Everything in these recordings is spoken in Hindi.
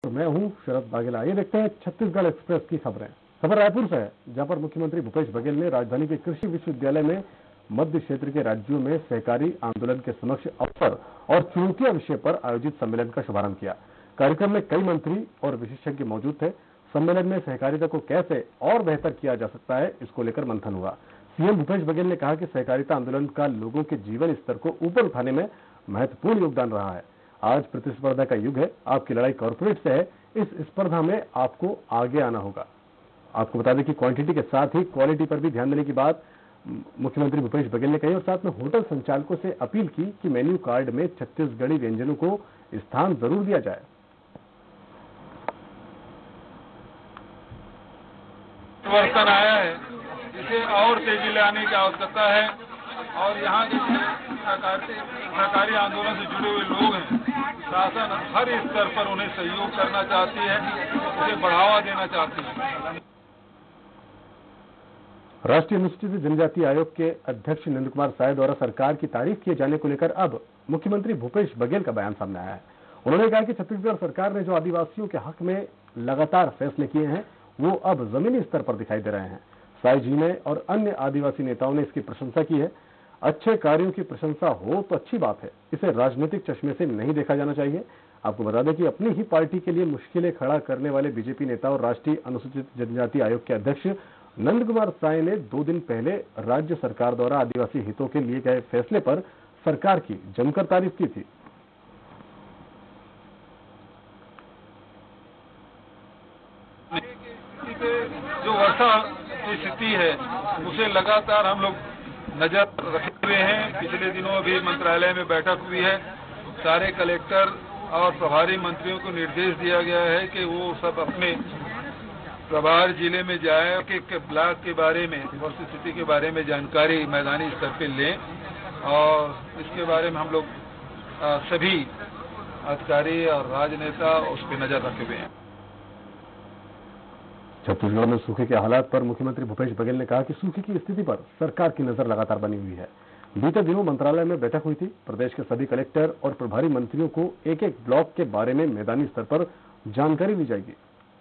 मैं हूं शरद बाघेला। ये देखते हैं छत्तीसगढ़ एक्सप्रेस की खबरें। खबर रायपुर से है, जहां पर मुख्यमंत्री भूपेश बघेल ने राजधानी के कृषि विश्वविद्यालय में मध्य क्षेत्र के राज्यों में सहकारी आंदोलन के समक्ष अवसर और चुनौतियां विषय पर आयोजित सम्मेलन का शुभारंभ किया। कार्यक्रम में कई मंत्री और विशेषज्ञ मौजूद थे। सम्मेलन में सहकारिता को कैसे और बेहतर किया जा सकता है, इसको लेकर मंथन हुआ। सीएम भूपेश बघेल ने कहा कि सहकारिता आंदोलन का लोगों के जीवन स्तर को ऊपर उठाने में महत्वपूर्ण योगदान रहा है। आज प्रतिस्पर्धा का युग है, आपकी लड़ाई कॉर्पोरेट से है। इस स्पर्धा में आपको आगे आना होगा। आपको बता दें कि क्वांटिटी के साथ ही क्वालिटी पर भी ध्यान देने की बात मुख्यमंत्री भूपेश बघेल ने कही और साथ में होटल संचालकों से अपील की कि मेन्यू कार्ड में छत्तीसगढ़ी व्यंजनों को स्थान जरूर दिया जाए। परिवर्तन आया है, इसे और तेजी लाने की आवश्यकता है और यहाँ के सरकारी आंदोलन से जुड़े हुए लोग हैं, शासन हर स्तर पर उन्हें सहयोग करना चाहती है, उसे बढ़ावा देना चाहती है। राष्ट्रीय अनुसूचित जनजाति आयोग के अध्यक्ष नंद कुमार साय द्वारा सरकार की तारीफ किए जाने को लेकर अब मुख्यमंत्री भूपेश बघेल का बयान सामने आया है। उन्होंने कहा कि छत्तीसगढ़ सरकार ने जो आदिवासियों के हक में लगातार फैसले किए हैं, वो अब जमीनी स्तर पर दिखाई दे रहे हैं। साय जी ने और अन्य आदिवासी नेताओं ने इसकी प्रशंसा की है। अच्छे कार्यों की प्रशंसा हो तो अच्छी बात है, इसे राजनीतिक चश्मे से नहीं देखा जाना चाहिए। आपको बता दें कि अपनी ही पार्टी के लिए मुश्किलें खड़ा करने वाले बीजेपी नेता और राष्ट्रीय अनुसूचित जनजाति आयोग के अध्यक्ष नंद कुमार साय ने 2 दिन पहले राज्य सरकार द्वारा आदिवासी हितों के लिए गए फैसले पर सरकार की जमकर तारीफ की थी। जो वर्षा की स्थिति है उसे लगातार हम लोग नजर रखे हुए हैं। पिछले दिनों अभी मंत्रालय में बैठक हुई है, सारे कलेक्टर और प्रभारी मंत्रियों को निर्देश दिया गया है कि वो सब अपने प्रभार जिले में जाए कि ब्लॉक के बारे में वर्षा स्थिति के बारे में जानकारी मैदानी स्तर पर लें और इसके बारे में हम लोग सभी अधिकारी और राजनेता उस पर नजर रखे हुए हैं। छत्तीसगढ़ में सूखे के हालात पर मुख्यमंत्री भूपेश बघेल ने कहा कि सूखे की स्थिति पर सरकार की नजर लगातार बनी हुई है। बीते दिनों मंत्रालय में बैठक हुई थी। प्रदेश के सभी कलेक्टर और प्रभारी मंत्रियों को एक एक ब्लॉक के बारे में मैदानी स्तर पर जानकारी दी जाएगी।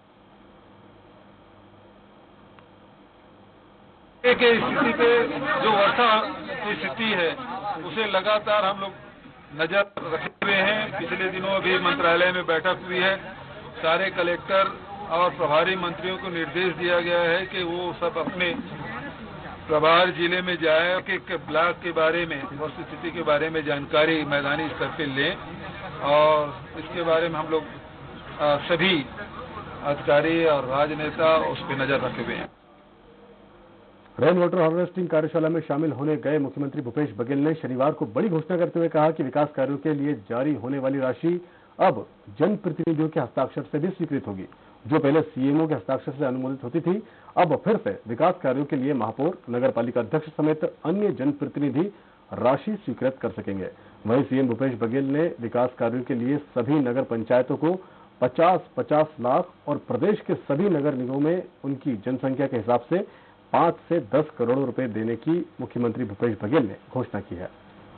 के स्थिति पे जो वर्षा की स्थिति है उसे लगातार हम लोग नजर रखे हुए हैं। पिछले दिनों अभी मंत्रालय में बैठक हुई है, सारे कलेक्टर और प्रभारी मंत्रियों को निर्देश दिया गया है कि वो सब अपने प्रभार जिले में जाए कि ब्लॉक के बारे में वर्षा स्थिति के बारे में जानकारी मैदानी स्तर पर लें और इसके बारे में हम लोग सभी अधिकारी और राजनेता उस पर नजर रखे हुए हैं। रेन वाटर हार्वेस्टिंग कार्यशाला में शामिल होने गए मुख्यमंत्री भूपेश बघेल ने शनिवार को बड़ी घोषणा करते हुए कहा कि विकास कार्यों के लिए जारी होने वाली राशि अब जनप्रतिनिधियों के हस्ताक्षर से भी स्वीकृत होगी। जो पहले सीएमओ के हस्ताक्षर से अनुमोदित होती थी, अब फिर से विकास कार्यों के लिए महापौर, नगरपालिका अध्यक्ष समेत अन्य जनप्रतिनिधि राशि स्वीकृत कर सकेंगे। वहीं सीएम भूपेश बघेल ने विकास कार्यों के लिए सभी नगर पंचायतों को 50-50 लाख और प्रदेश के सभी नगर निगमों में उनकी जनसंख्या के हिसाब से 5 से 10 करोड़ रुपए देने की मुख्यमंत्री भूपेश बघेल ने घोषणा की है।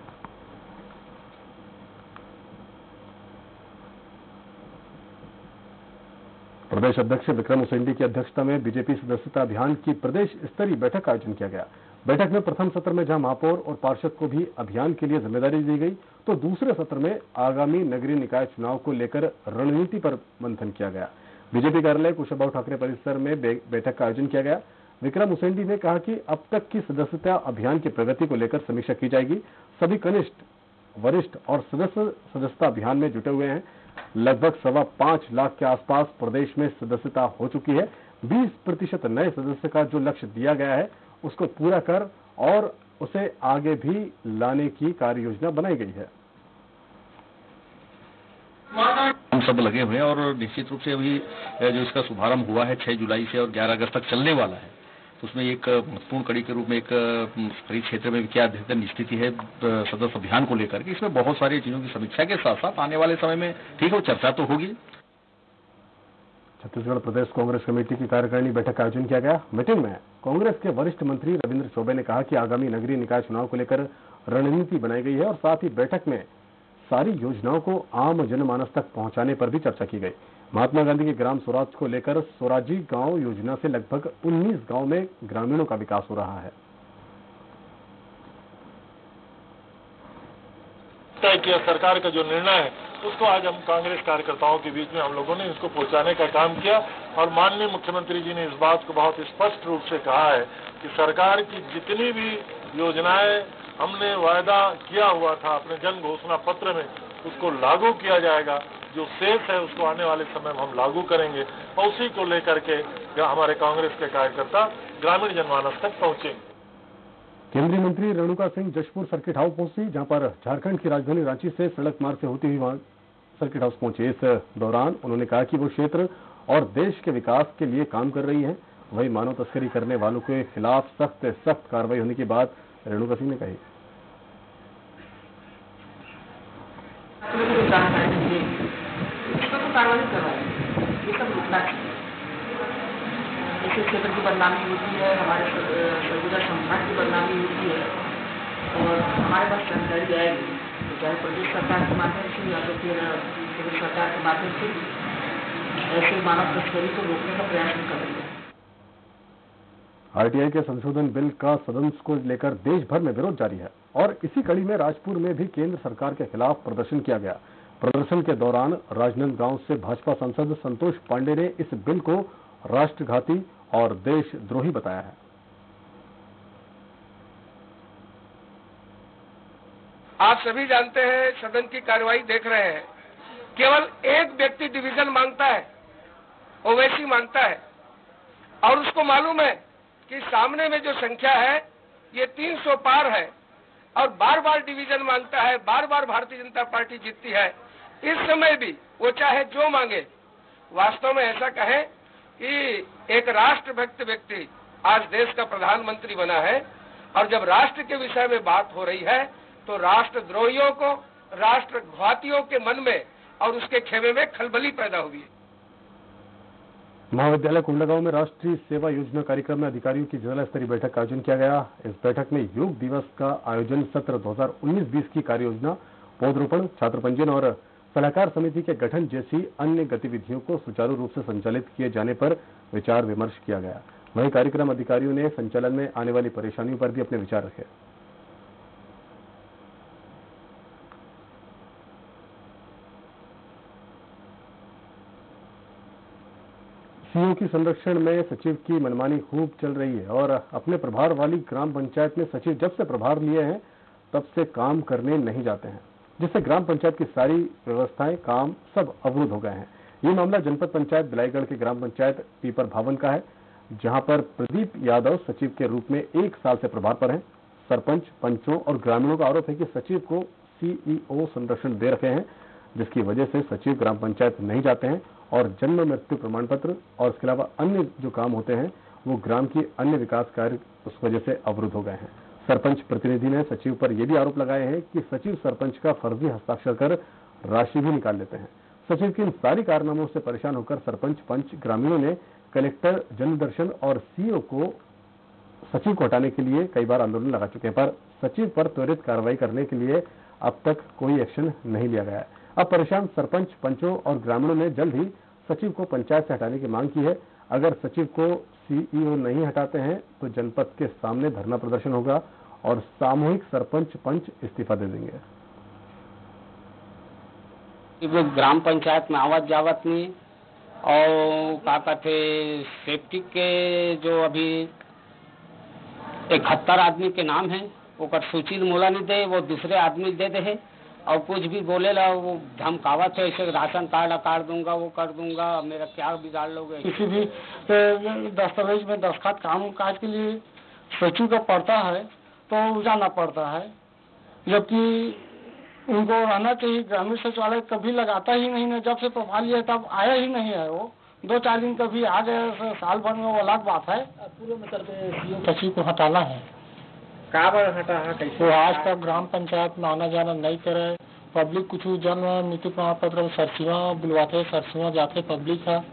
प्रदेश अध्यक्ष विक्रम उसेंडी की अध्यक्षता में बीजेपी सदस्यता अभियान की प्रदेश स्तरीय बैठक का आयोजन किया गया। बैठक में प्रथम सत्र में जहां महापौर और पार्षद को भी अभियान के लिए जिम्मेदारी दी गई, तो दूसरे सत्र में आगामी नगरीय निकाय चुनाव को लेकर रणनीति पर मंथन किया गया। बीजेपी कार्यालय कुशाभाऊ ठाकरे परिसर में बैठक का आयोजन किया गया। विक्रम उसेंडी ने कहा कि अब तक की सदस्यता अभियान की प्रगति को लेकर समीक्षा की जाएगी। सभी कनिष्ठ, वरिष्ठ और सदस्यता अभियान में जुटे हुए हैं। लगभग 5.25 लाख के आसपास प्रदेश में सदस्यता हो चुकी है। 20% नए सदस्य का जो लक्ष्य दिया गया है उसको पूरा कर और उसे आगे भी लाने की कार्य योजना बनाई गई है। हम सब लगे हुए हैं और निश्चित रूप से अभी जो इसका शुभारंभ हुआ है 6 जुलाई से और 11 अगस्त तक चलने वाला है, तो उसमें एक महत्वपूर्ण कड़ी के रूप में एक शहरी क्षेत्र में क्या अध्ययन स्थिति है सदस्य अभियान को लेकर के, इसमें बहुत सारी चीजों की समीक्षा के साथ साथ आने वाले समय में ठीक है चर्चा तो होगी। छत्तीसगढ़ प्रदेश कांग्रेस कमेटी की कार्यकारिणी बैठक का आयोजन किया गया। मीटिंग में कांग्रेस के वरिष्ठ मंत्री रविंद्र चौबे ने कहा कि आगामी नगरीय निकाय चुनाव को लेकर रणनीति बनाई गई है और साथ ही बैठक में सारी योजनाओं को आम जनमानस तक पहुंचाने पर भी चर्चा की गई। महात्मा गांधी के ग्राम स्वराज को लेकर स्वराजी गांव योजना से लगभग 19 गांव में ग्रामीणों का विकास हो रहा है। तय किया सरकार का जो निर्णय है उसको आज हम कांग्रेस कार्यकर्ताओं के बीच में हम लोगों ने इसको पहुंचाने का काम किया और माननीय मुख्यमंत्री जी ने इस बात को बहुत स्पष्ट रूप से कहा है कि सरकार की जितनी भी योजनाएं हमने वायदा किया हुआ था अपने जन घोषणा पत्र में उसको लागू किया जाएगा। जो शेष है उसको आने वाले समय में हम लागू करेंगे और उसी को लेकर के हमारे कांग्रेस के कार्यकर्ता ग्रामीण जनमानस तक पहुंचेंगे। केंद्रीय मंत्री रेणुका सिंह जशपुर सर्किट हाउस पहुंची, जहां पर झारखंड की राजधानी रांची से सड़क मार्ग से होती हुई वहां सर्किट हाउस पहुंचे। इस दौरान उन्होंने कहा कि वो क्षेत्र और देश के विकास के लिए काम कर रही है। वही मानव तस्करी करने वालों के खिलाफ सख्त कार्रवाई होने की बात रेणुका सिंह ने कही। इस क्षेत्र की बदनामी होती है, हमारे सरगुजा संस्थान की बदनामी होती है और हमारे पास जानकारी आएगी तो चाहे प्रदेश सरकार के माध्यम से या तो फिर केंद्र सरकार के माध्यम से ऐसे मानव तस्करी को रोकने का प्रयास कर रही है। आरटीआई के संशोधन बिल का सदन को लेकर देश भर में विरोध जारी है और इसी कड़ी में राजपुर में भी केंद्र सरकार के खिलाफ प्रदर्शन किया गया। प्रदर्शन के दौरान राजनांदगांव से भाजपा सांसद संतोष पांडे ने इस बिल को राष्ट्रघाती और देशद्रोही बताया है। आप सभी जानते हैं, सदन की कार्रवाई देख रहे हैं, केवल एक व्यक्ति डिवीजन मांगता है, ओवैसी मांगता है और उसको मालूम है कि सामने में जो संख्या है ये 300 पार है और बार बार डिवीजन मांगता है, बार बार भारतीय जनता पार्टी जीतती है। इस समय भी वो चाहे जो मांगे, वास्तव में ऐसा कहें कि एक राष्ट्रभक्त व्यक्ति आज देश का प्रधानमंत्री बना है और जब राष्ट्र के विषय में बात हो रही है तो राष्ट्रद्रोहियों को, राष्ट्रघातियों के मन में और उसके खेमे में खलबली पैदा हुई है। महाविद्यालय कोंडागांव में राष्ट्रीय सेवा योजना कार्यक्रम में अधिकारियों की जिला स्तरीय बैठक का आयोजन किया गया। इस बैठक में योग दिवस का आयोजन, सत्र 2019-20 की कार्य योजना, पौधरोपण, छात्र पंजीयन और सलाहकार समिति के गठन जैसी अन्य गतिविधियों को सुचारू रूप से संचालित किए जाने पर विचार विमर्श किया गया। वहीं कार्यक्रम अधिकारियों ने संचालन में आने वाली परेशानियों पर भी अपने विचार रखे। सीओ की संरक्षण में सचिव की मनमानी खूब चल रही है और अपने प्रभार वाली ग्राम पंचायत में सचिव जब से प्रभार लिए हैं तब से काम करने नहीं जाते हैं, जिससे ग्राम पंचायत की सारी व्यवस्थाएं, काम सब अवरुद्ध हो गए हैं। ये मामला जनपद पंचायत बिलाईगढ़ के ग्राम पंचायत पीपर भावन का है, जहां पर प्रदीप यादव सचिव के रूप में 1 साल से प्रभार पर हैं। सरपंच, पंचों और ग्रामीणों का आरोप है कि सचिव को सीईओ संरक्षण दे रखे हैं, जिसकी वजह से सचिव ग्राम पंचायत नहीं जाते हैं और जन्म मृत्यु प्रमाण पत्र और इसके अलावा अन्य जो काम होते हैं वो ग्राम की अन्य विकास कार्य उस वजह से अवरुद्ध हो गए हैं। सरपंच प्रतिनिधि ने सचिव पर यह भी आरोप लगाए हैं कि सचिव सरपंच का फर्जी हस्ताक्षर कर राशि भी निकाल लेते हैं। सचिव के इन सारी कारनामों से परेशान होकर सरपंच, पंच, ग्रामीणों ने कलेक्टर, जनदर्शन और सीईओ को सचिव को हटाने के लिए कई बार आंदोलन लगा चुके हैं, पर सचिव पर त्वरित कार्रवाई करने के लिए अब तक कोई एक्शन नहीं लिया गया है। अब परेशान सरपंच, पंचों और ग्रामीणों ने जल्द ही सचिव को पंचायत से हटाने की मांग की है। अगर सचिव को सीईओ नहीं हटाते हैं तो जनपद के सामने धरना प्रदर्शन होगा और सामूहिक सरपंच, पंच इस्तीफा दे देंगे। ग्राम पंचायत में आवत जावत नहीं और क्या कहते सेफ्टी के जो अभी 71 आदमी के नाम है वो सूची मोला नहीं दे, वो दूसरे आदमी दे दे है और कुछ भी बोलेला वो धमकावत है, ऐसे राशन कार्ड दूंगा, वो कर दूंगा, मेरा क्या बिगाड़ लोगे। किसी भी दस्तावेज में दस्तखत काम काज के लिए सचिव का पड़ता है तो जाना पड़ता है, जबकि उनको रहना चाहिए। ग्रामीण सचिवालय कभी लगाता ही नहीं है, जब से प्रभार लिया तब आया ही नहीं है। वो 2-4 दिन कभी आ गए, साल भर में वो अलग बात है। पूरे मतलब सचिव को हटाना है। काबर हटा कैसे? आज तक ग्राम पंचायत में आना जाना नहीं करे, पब्लिक कुछ जन्म मृत्यु प्रमाण पत्र सरसीमा बुलवाते, सरसीमा जाते पब्लिक है।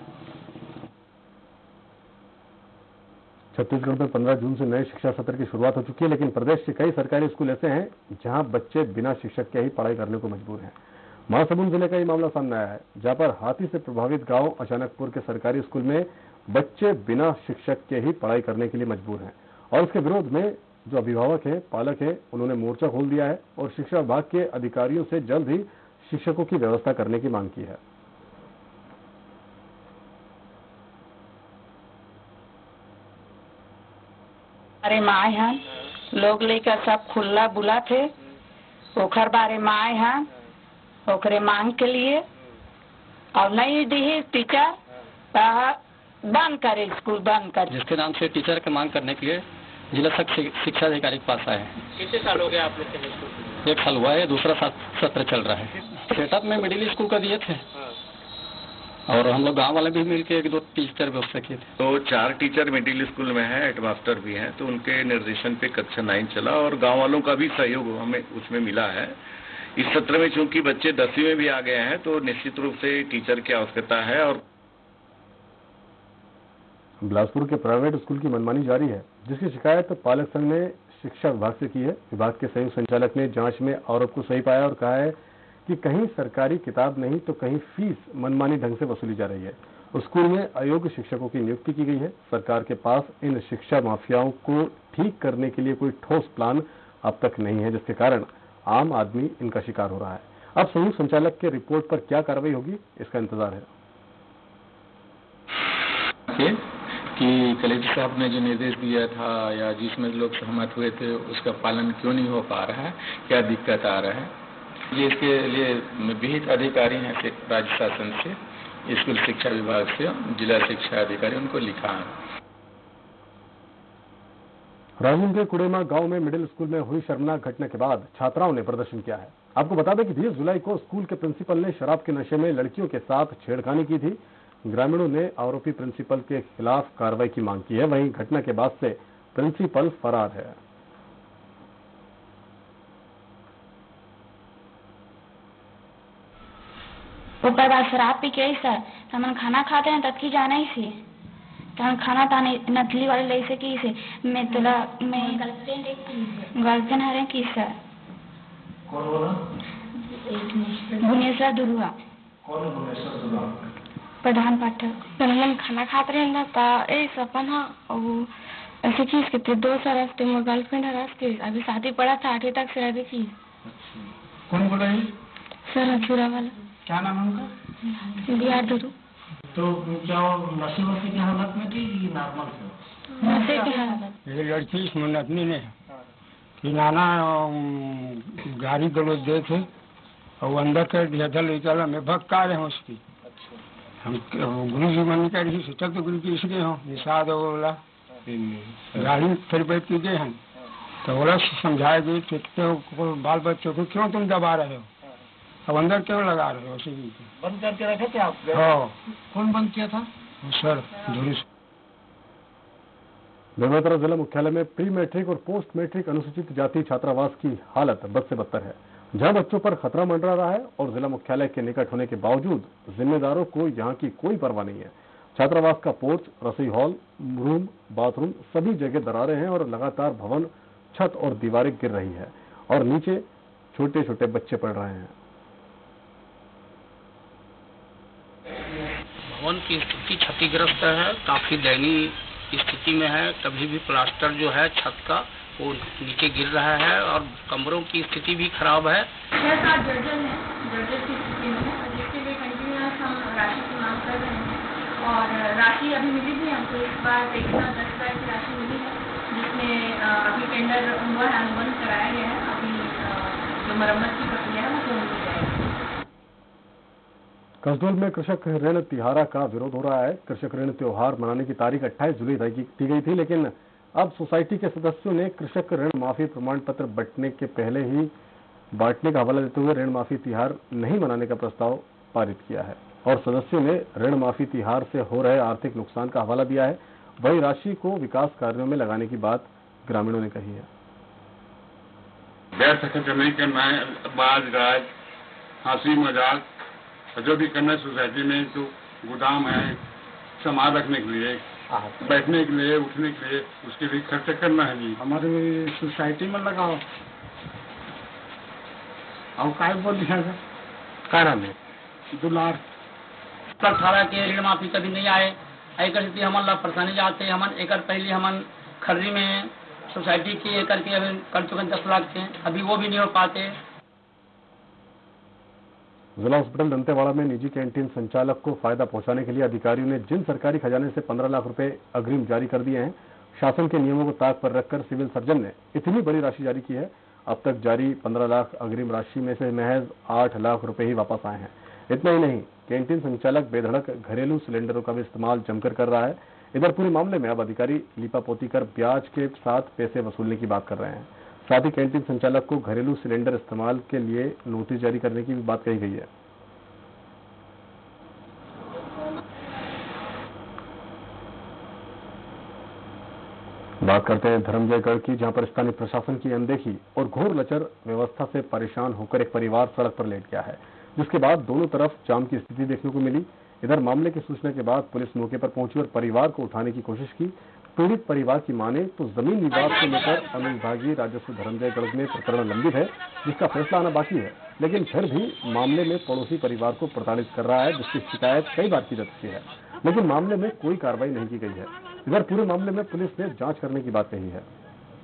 छत्तीसगढ़ में 15 जून से नए शिक्षा सत्र की शुरुआत हो चुकी है, लेकिन प्रदेश के कई सरकारी स्कूल ऐसे हैं जहां बच्चे बिना शिक्षक के ही पढ़ाई करने को मजबूर हैं। महासमुंद जिले का ये मामला सामने आया है, जहां पर हाथी से प्रभावित गांव अचानकपुर के सरकारी स्कूल में बच्चे बिना शिक्षक के ही पढ़ाई करने के लिए मजबूर हैं और उसके विरोध में जो अभिभावक हैं, पालक हैं, उन्होंने मोर्चा खोल दिया है और शिक्षा विभाग के अधिकारियों से जल्द ही शिक्षकों की व्यवस्था करने की मांग की है। अरे माए हैं लोग लेकर सब खुला बुला थे ओखर बारे माए हैं ओकरे मांग के लिए और नहीं दी टीचर बंद करे स्कूल बंद कर, जिसके नाम से टीचर की मांग करने के लिए जिला शिक्षा अधिकारी के पास आए हैं। कितने साल हो गए आप लोग के स्कूल? 1 साल हुआ है, दूसरा सत्र चल रहा है। सेटअप में मिडिल स्कूल का दिए थे और हम लोग गांव वाले भी मिलके 1-2 टीचर व्यवस्था किए थे। तो 4 टीचर मिडिल स्कूल में हैं, हेडमास्टर भी हैं, तो उनके निर्देशन पे कक्षा 9 चला और गांव वालों का भी सहयोग हमें उसमें मिला है। इस सत्र में चूंकि बच्चे 10वीं में भी आ गए हैं तो निश्चित रूप से टीचर की आवश्यकता है। और बिलासपुर के प्राइवेट स्कूल की मनमानी जारी है, जिसकी शिकायत पालक संघ ने शिक्षा विभाग से की है। विभाग के संयुक्त संचालक ने जांच में आरोप को सही पाया और कहा है कि कहीं सरकारी किताब नहीं तो कहीं फीस मनमानी ढंग से वसूली जा रही है। स्कूल में अयोग्य शिक्षकों की नियुक्ति की गई है। सरकार के पास इन शिक्षा माफियाओं को ठीक करने के लिए कोई ठोस प्लान अब तक नहीं है, जिसके कारण आम आदमी इनका शिकार हो रहा है। अब संयुक्त संचालक के रिपोर्ट पर क्या कार्रवाई होगी, इसका इंतजार है। कि कलेक्टर साहब ने जो निर्देश दिया था या जिसमें लोग सहमत हुए थे उसका पालन क्यों नहीं हो पा रहा है, क्या दिक्कत आ रहा है, ये इसके लिए विहित अधिकारी हैं राज्य शासन से, स्कूल शिक्षा विभाग से जिला शिक्षा अधिकारी उनको लिखा है। राजनांदगांव के कुड़ेमा गांव में मिडिल स्कूल में हुई शर्मनाक घटना के बाद छात्राओं ने प्रदर्शन किया है। आपको बता दें कि 20 जुलाई को स्कूल के प्रिंसिपल ने शराब के नशे में लड़कियों के साथ छेड़खानी की थी। ग्रामीणों ने आरोपी प्रिंसिपल के खिलाफ कार्रवाई की मांग की है। वहीं घटना के बाद से प्रिंसिपल फरार है। ऊपर बात शराब पी के सर हम खाना खाते हैं तब की जाना ही सी कारण खाना ताने नथली वाले ले से की से मैं तेरा मैं गर्लफ्रेंड है की सर कौन बोला भुवनेश्वर दुरुआ कौन भुवनेश्वर दुरुआ प्रधान पाठक हम खाना खाते रहे ना ता ए सपन हां और ऐसे चीज के थे 2 साल से मेरा गर्लफ्रेंड है के अभी शादी पड़ा था 8वीं तक से रहती थी। कौन बोला ये सर अछूरा वाला क्या नाम है उनका? बिहार दुरु। तो क्या नशे वशे की हालत में थी कि नॉर्मल थे? नशे की हालत। ये लड़की इस मुन्नतनी ने कि नाना गाड़ी गलोच दे थे और अंदर कर दिया था लेकर मैं भक्का रहे हूँ उसकी। हम गुरु जी मन कर रही सोचा तो गुरु जी इसलिए हो निषाद बोला गाड़ी फिर बैठ के गए हैं तो बोला समझाए गए तो बाल बच्चों को क्यों तुम दबा रहे हो, अब अंदर क्यों लगा रहे हो? बंद करके रखे थे आप? हाँ। कौन बंद किया था? सर धुरी। बेमेतरा जिला मुख्यालय में प्री मैट्रिक और पोस्ट मैट्रिक अनुसूचित जाति छात्रावास की हालत बद से बदतर है, जहां बच्चों पर खतरा मंडरा रहा है और जिला मुख्यालय के निकट होने के बावजूद जिम्मेदारों को यहां की कोई परवाह नहीं है। छात्रावास का पोर्च, रसोई हॉल, रूम, बाथरूम सभी जगह दरारें हैं और लगातार भवन, छत और दीवारें गिर रही है और नीचे छोटे छोटे बच्चे पढ़ रहे हैं। भवन की स्थिति क्षतिग्रस्त है, काफी दयनीय स्थिति में है। कभी भी प्लास्टर जो है छत का वो नीचे गिर रहा है और कमरों की स्थिति भी खराब है। 6-7 दर्जन है, दर्जन की स्थिति में है, जिसके लिए कंटिन्यूअस हम राशि की मांग कर रहे हैं और राशि अभी मिली भी हमको। इस बार 110 रुपये की राशि मिली है, जिसमें अभी टेंडर हुआ है, अनुबंध कराया गया है। अभी जो मरम्मत की प्रक्रिया है वो पूर्ण हो जाएगी। कसडोल में कृषक ऋण तिहारा का विरोध हो रहा है। कृषक ऋण त्योहार मनाने की तारीख 28 जुलाई तय की गई थी, लेकिन अब सोसाइटी के सदस्यों ने कृषक ऋण माफी प्रमाण पत्र बंटने के पहले ही बांटने का हवाला देते हुए ऋण माफी तिहार नहीं मनाने का प्रस्ताव पारित किया है और सदस्यों ने ऋण माफी तिहार से हो रहे आर्थिक नुकसान का हवाला दिया है। वही राशि को विकास कार्यों में लगाने की बात ग्रामीणों ने कही है। बैठ खर्च नहीं करना है, बाज गाज हंसी मजाक जो भी करना है सोसाइटी में, तो गोदाम है सामान रखने के लिए, बैठने के लिए, उठने के लिए, उसके लिए खर्च करना है जी। हमारी सोसाइटी में लगाओ और काय बोल दिया क्या नाम है? दुलार 18 के ऋण माफी कभी नहीं आए। एक स्थिति हमन ला परेशानी जाते हमन एक पहले हमन खर्री में सोसाइटी की एक के अभी कर चुके 10 लाख के, अभी वो भी नहीं हो पाते। जिला हॉस्पिटल दंतेवाड़ा में निजी कैंटीन संचालक को फायदा पहुंचाने के लिए अधिकारियों ने जिन सरकारी खजाने से 15 लाख रुपए अग्रिम जारी कर दिए हैं, शासन के नियमों को ताक पर रखकर सिविल सर्जन ने इतनी बड़ी राशि जारी की है। अब तक जारी 15 लाख अग्रिम राशि में से महज 8 लाख रुपए ही वापस आए हैं। इतना ही नहीं, कैंटीन संचालक बेधड़क घरेलू सिलेंडरों का भी इस्तेमाल जमकर कर रहा है। इधर पूरे मामले में अब अधिकारी लीपापोती कर ब्याज के साथ पैसे वसूलने की बात कर रहे हैं। साथ ही कैंटीन संचालक को घरेलू सिलेंडर इस्तेमाल के लिए नोटिस जारी करने की भी बात कही गई है। बात करते हैं धर्मजयगढ़ की, जहां पर स्थानीय प्रशासन की अनदेखी और घोर लचर व्यवस्था से परेशान होकर एक परिवार सड़क पर लेट गया है, जिसके बाद दोनों तरफ जाम की स्थिति देखने को मिली। इधर मामले की सूचना के बाद पुलिस मौके पर पहुंची और परिवार को उठाने की कोशिश की। पीड़ित परिवार की माने तो जमीन विवाद को लेकर अनुविभागीय राजस्व धर्मजयगढ़ में प्रकरण लंबित है, जिसका फैसला आना बाकी है, लेकिन फिर भी मामले में पड़ोसी परिवार को प्रताड़ित कर रहा है, जिसकी शिकायत कई बार की जा चुकी है, लेकिन मामले में कोई कार्रवाई नहीं की गई है। इधर पूरे मामले में पुलिस ने जांच करने की बात कही है।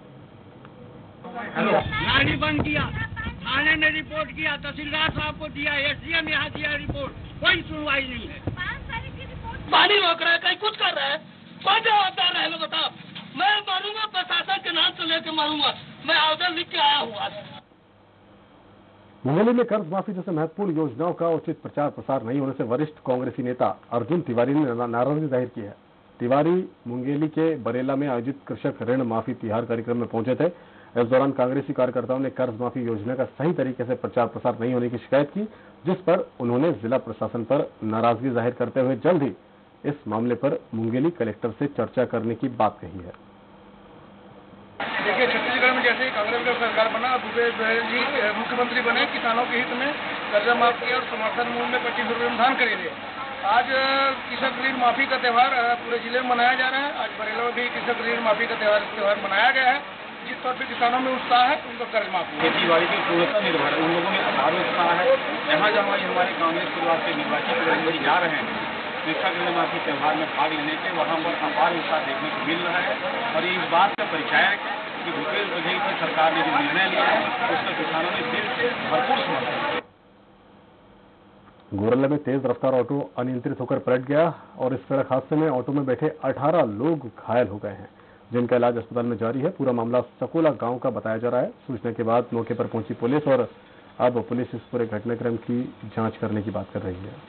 गाड़ी बंद किया, थाने ने रिपोर्ट किया, तहसीलदार साहब को दिया, एसडीएम यहाँ दिया रिपोर्ट, कोई सुनवाई नहीं है। पानी रोक रहा है, कहीं कुछ कर रहा है, कौन जवाबदार है बताओ। मैं मारूंगा, प्रशासन के नाम से लेके मारूंगा। मैं आवेदन लिख के आया हूँ आज। मुंगेली में कर्ज माफी जैसे महत्वपूर्ण योजनाओं का उचित प्रचार प्रसार नहीं होने से वरिष्ठ कांग्रेसी नेता अर्जुन तिवारी ने नाराजगी जाहिर की है। तिवारी मुंगेली के बरेला में आयोजित कृषक ऋण माफी तिहार कार्यक्रम में पहुंचे थे। इस दौरान कांग्रेसी कार्यकर्ताओं ने कर्ज माफी योजना का सही तरीके से प्रचार प्रसार नहीं होने की शिकायत की, जिस पर उन्होंने जिला प्रशासन पर नाराजगी जाहिर करते हुए जल्द ही इस मामले पर मुंगेली कलेक्टर से चर्चा करने की बात कही है। देखिए, छत्तीसगढ़ में जैसे ही कांग्रेस का सरकार बना, भूपेश बघेल जी मुख्यमंत्री बने, किसानों के हित में कर्जा माफ किया और समर्थन मूल्य में 25 रुपये धान खरीदे। आज कृषक ऋण माफी का त्यौहार पूरे जिले में मनाया जा रहा है। आज बरेला में भी कृषक ऋण माफी का त्यौहार मनाया गया है, जिस पर भी किसानों में उत्साह है, उनको कर्ज माफी। खेती बाड़ी की पूर्णता निर्भर है, उन लोगों में अपार उत्साह है। जहाँ जहाँ हमारे कांग्रेस परिवार के निर्वाचित प्रतिनिधि जा रहे हैं कृषक ऋण माफी त्यौहार में भाग लेने के, वहाँ पर अपार उत्साह देखने को मिल रहा है। और इस बात का परिचय है कि भूपेश बघेल की सरकार ने जो निर्णय लिया है उसका किसानों ने दिल से भरपूर समर्थन। गोरल्ला में तेज रफ्तार ऑटो अनियंत्रित होकर पलट गया और इस सड़क हादसे में ऑटो में बैठे 18 लोग घायल हो गए हैं, जिनका इलाज अस्पताल में जारी है। पूरा मामला सकोला गांव का बताया जा रहा है। सूचना के बाद मौके पर पहुंची पुलिस और अब पुलिस इस पूरे घटनाक्रम की जांच करने की बात कर रही है।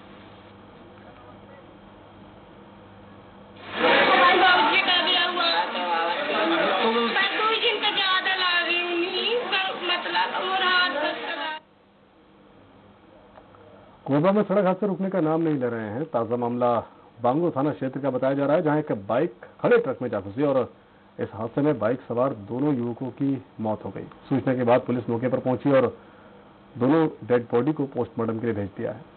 कोरबा में सड़क हादसे रुकने का नाम नहीं ले रहे हैं। ताजा मामला बांगो थाना क्षेत्र का बताया जा रहा है, जहां एक बाइक खड़े ट्रक में जा फंसी और इस हादसे में बाइक सवार दोनों युवकों की मौत हो गई। सूचना के बाद पुलिस मौके पर पहुंची और दोनों डेड बॉडी को पोस्टमार्टम के लिए भेज दिया है।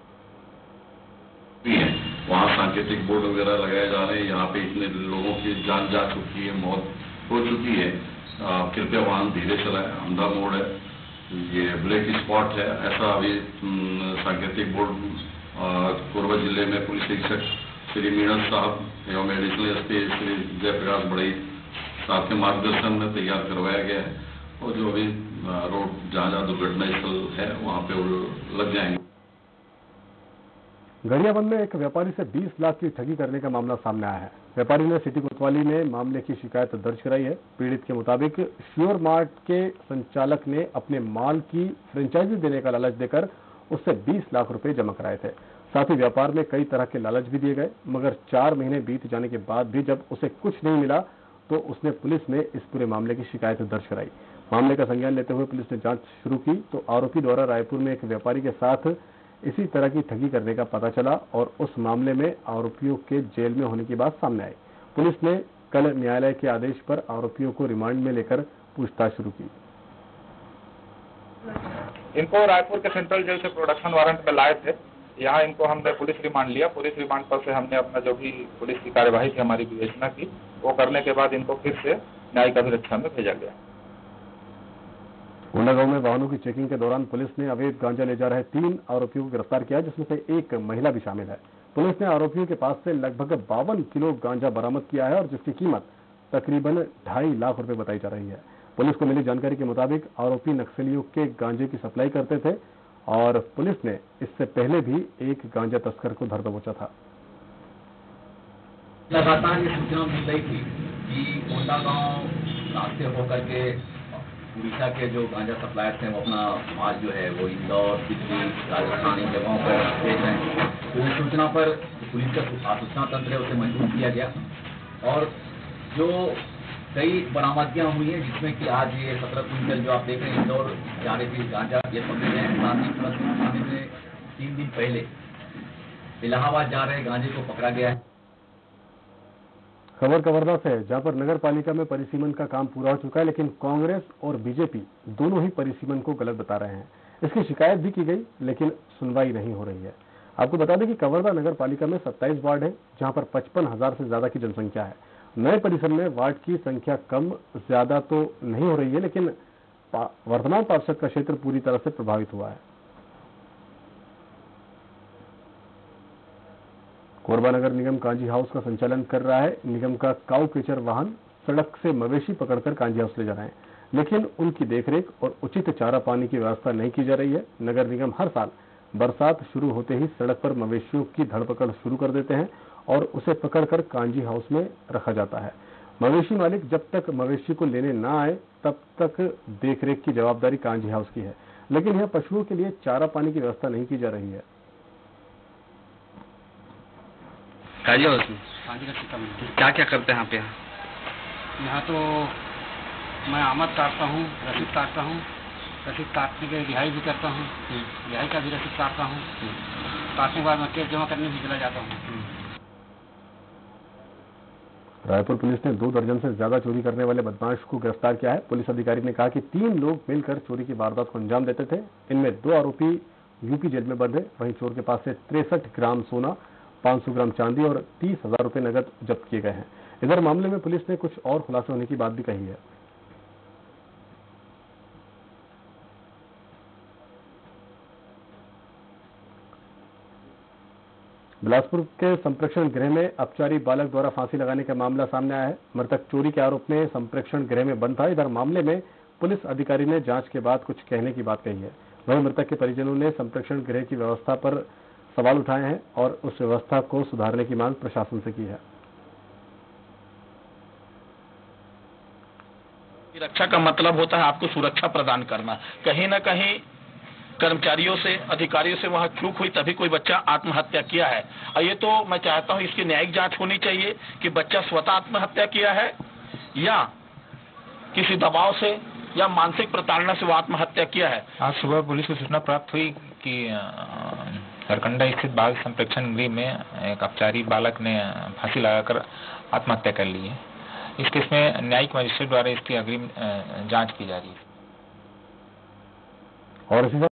वहाँ सांकेतिक बोर्ड वगैरह लगाए जा रहे हैं। यहाँ पे इतने लोगों की जान जा चुकी है, मौत हो चुकी है। कृपया वाहन धीरे चलाएं, अंधा मोड़ है, ये ब्लैक स्पॉट है, ऐसा अभी सांकेतिक बोर्ड कोरबा जिले में पुलिस अधीक्षक श्री मीणा साहब एवं एडिशनल एसपी श्री जयप्रकाश बड़ई साहब के मार्गदर्शन में तैयार करवाया गया है और जो अभी रोड जहाँ दुर्घटना स्थल है वहाँ पे वो लग जाएंगे। गरियाबंद में एक व्यापारी से 20 लाख की ठगी करने का मामला सामने आया है। व्यापारी ने सिटी कोतवाली में मामले की शिकायत दर्ज कराई है। पीड़ित के मुताबिक श्योर मार्ट के संचालक ने अपने माल की फ्रेंचाइजी देने का लालच देकर उससे 20 लाख रुपए जमा कराए थे। साथ ही व्यापार में कई तरह के लालच भी दिए गए, मगर 4 महीने बीत जाने के बाद भी जब उसे कुछ नहीं मिला तो उसने पुलिस में इस पूरे मामले की शिकायत दर्ज कराई। मामले का संज्ञान लेते हुए पुलिस ने जांच शुरू की तो आरोपी द्वारा रायपुर में एक व्यापारी के साथ इसी तरह की ठगी करने का पता चला और उस मामले में आरोपियों के जेल में होने की बात सामने आई। पुलिस ने कल न्यायालय के आदेश पर आरोपियों को रिमांड में लेकर पूछताछ शुरू की। इनको रायपुर के सेंट्रल जेल से प्रोडक्शन वारंट में लाए थे। यहाँ इनको हमने पुलिस रिमांड लिया। पुलिस रिमांड पर से हमने अपना जो भी पुलिस की कार्यवाही थी, हमारी विवेचना की, वो करने के बाद इनको फिर से न्यायिक अभिरक्षा में भेजा गया। कोंडागांव में वाहनों की चेकिंग के दौरान पुलिस ने अवैध गांजा ले जा रहे 3 आरोपियों को गिरफ्तार किया, जिसमें से एक महिला भी शामिल है। पुलिस ने आरोपियों के पास से लगभग 52 किलो गांजा बरामद किया है और जिसकी कीमत तकरीबन 2.5 लाख रुपए बताई जा रही है। पुलिस को मिली जानकारी के मुताबिक आरोपी नक्सलियों के गांजे की सप्लाई करते थे और पुलिस ने इससे पहले भी एक गांजा तस्कर को धर दबोचा था। लगातार ये सूचना मिल रही थी कि कोंडागांव रास्ते होकर के उड़ीसा के जो गांजा सप्लायर थे वो अपना माल जो है वो इंदौर, दिल्ली, राजस्थान इन जगहों पर भेज रहे हैं। तो इस सूचना पर पुलिस का सूचना तंत्र है उसे मजबूत किया गया और जो कई बरामदगियां हुई हैं, जिसमें कि आज ये 17 क्विंटल जो आप देख रहे हैं इंदौर जा रही थी गांजा ये पकड़े गए हैं। साथ ही प्लस थाने में 3 दिन पहले इलाहाबाद जा रहे गांजे को पकड़ा गया है। खबर कवर्धा से है, जहां पर नगर पालिका में परिसीमन का काम पूरा हो चुका है, लेकिन कांग्रेस और बीजेपी दोनों ही परिसीमन को गलत बता रहे हैं। इसकी शिकायत भी की गई, लेकिन सुनवाई नहीं हो रही है। आपको बता दें कि कवर्धा नगर पालिका में 27 वार्ड है, जहां पर 55,000 से ज्यादा की जनसंख्या है। नए परिसर में वार्ड की संख्या कम ज्यादा तो नहीं हो रही है, लेकिन वर्तमान पार्षद का क्षेत्र पूरी तरह से प्रभावित हुआ है। कोरबा नगर निगम कांजी हाउस का संचालन कर रहा है। निगम का काऊ केचर वाहन सड़क से मवेशी पकड़कर कांजी हाउस ले जा रहे हैं, लेकिन उनकी देखरेख और उचित चारा पानी की व्यवस्था नहीं की जा रही है। नगर निगम हर साल बरसात शुरू होते ही सड़क पर मवेशियों की धरपकड़ शुरू कर देते हैं और उसे पकड़कर कांजी हाउस में रखा जाता है। मवेशी मालिक जब तक मवेशी को लेने ना आए तब तक देखरेख की जवाबदारी कांजी हाउस की है, लेकिन यहाँ पशुओं के लिए चारा पानी की व्यवस्था नहीं की जा रही है। कांजी हाउस में क्या क्या करते हैं आप यहाँ तो मैं आमद काटता हूँ, रसीद काटता हूँ, रसीद काटने के रिहाई भी करता हूँ, रिहाई का भी रसीद काटता हूँ, काटने के बाद मैं केस जमा करने भी चला जाता हूँ। रायपुर पुलिस ने 2 दर्जन से ज्यादा चोरी करने वाले बदमाश को गिरफ्तार किया है। पुलिस अधिकारी ने कहा कि 3 लोग मिलकर चोरी की वारदात को अंजाम देते थे। इनमें 2 आरोपी यूपी जेल में बंद है। वहीं चोर के पास से 63 ग्राम सोना, 500 ग्राम चांदी और 30,000 रुपए नकद जब्त किए गए हैं। इधर मामले में पुलिस ने कुछ और खुलासे होने की बात भी कही है। बिलासपुर के संप्रेक्षण गृह में अपचारी बालक द्वारा फांसी लगाने का मामला सामने आया है। मृतक चोरी के आरोप में संप्रेक्षण गृह में बंद था। इधर मामले में पुलिस अधिकारी ने जांच के बाद कुछ कहने की बात कही है। वहीं मृतक के परिजनों ने संप्रेक्षण गृह की व्यवस्था पर सवाल उठाए हैं और उस व्यवस्था को सुधारने की मांग प्रशासन से की है। रक्षा का मतलब होता है आपको सुरक्षा प्रदान करना। कहीं ना कहीं कर्मचारियों से, अधिकारियों से वहां चूक हुई तभी कोई बच्चा आत्महत्या किया है। और ये तो मैं चाहता हूं इसकी न्यायिक जांच होनी चाहिए कि बच्चा स्वतः आत्महत्या किया है या किसी दबाव से या मानसिक प्रताड़ना से वो आत्महत्या किया है। आज सुबह पुलिस को सूचना प्राप्त हुई कि हरकंडा स्थित बाल संप्रेक्षण गृह में एक अपचारी बालक ने फांसी लगाकर आत्महत्या कर ली है। इस केस में न्यायिक मजिस्ट्रेट द्वारा इसकी अग्रिम जांच की जा रही है। और इसी